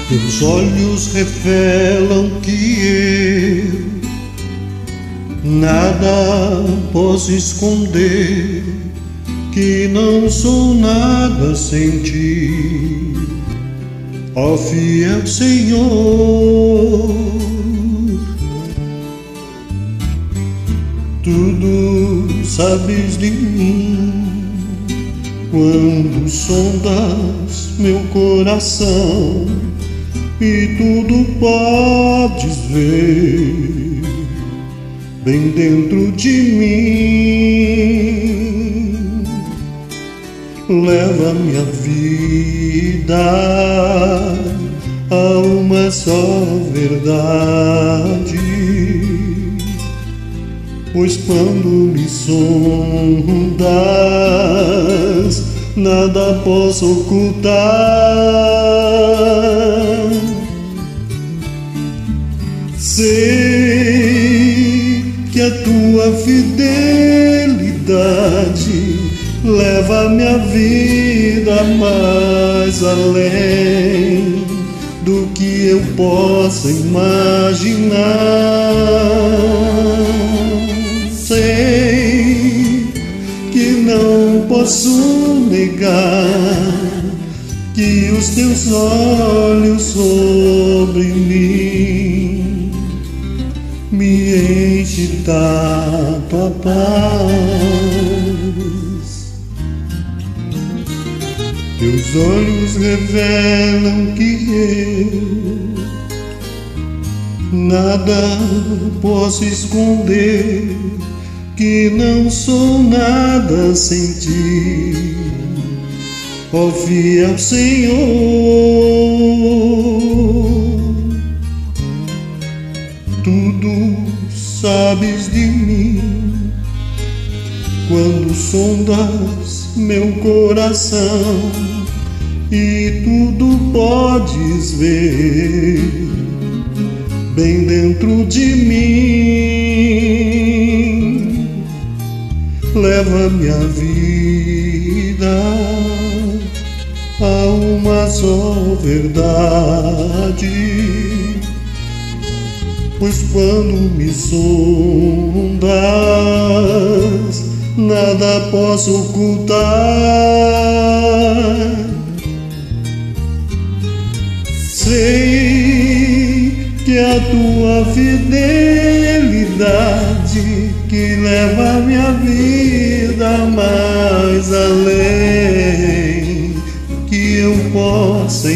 Teus olhos revelam que eu nada posso esconder, que não sou nada sem ti, ó fiel Senhor. Tudo sabes de mim quando sondas meu coração, e tudo podes ver bem dentro de mim. Leva minha vida a uma só verdade, pois quando me sondas, nada posso ocultar. Sei que a tua fidelidade leva minha vida mais além do que eu possa imaginar. Sei que não posso negar que os teus olhos sobre mim me enchem da tua paz. Teus olhos revelam que eu nada posso esconder, que não sou nada sem ti, ó fiel Senhor. Tudo sabes de mim quando sondas meu coração, e tudo podes ver bem dentro de mim. Leva minha vida a uma só verdade, pois quando me sondas, nada posso ocultar. Sei que a tua fidelidade que leva a minha vida mais além que eu possa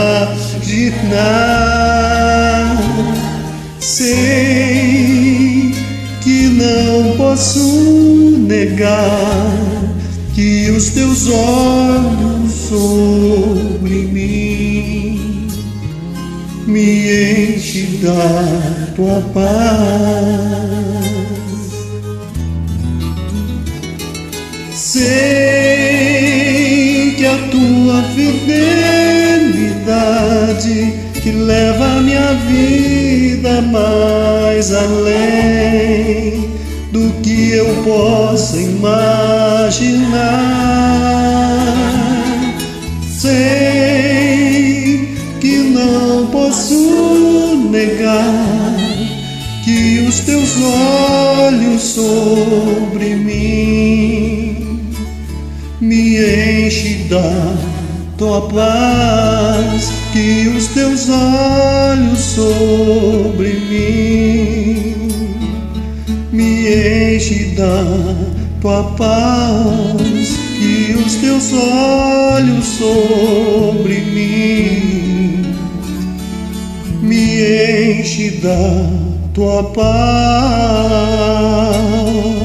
imaginar. Sei que não posso negar que os teus olhos sobre mim me enchem da tua paz. Sei que a tua fidelidade que leva a minha vida mais além do que eu possa imaginar. Sei que não posso negar que os teus olhos sobre mim me enchem da tua paz, que os teus olhos sobre mim me enchem da tua paz, que os teus olhos sobre mim me enchem da tua paz.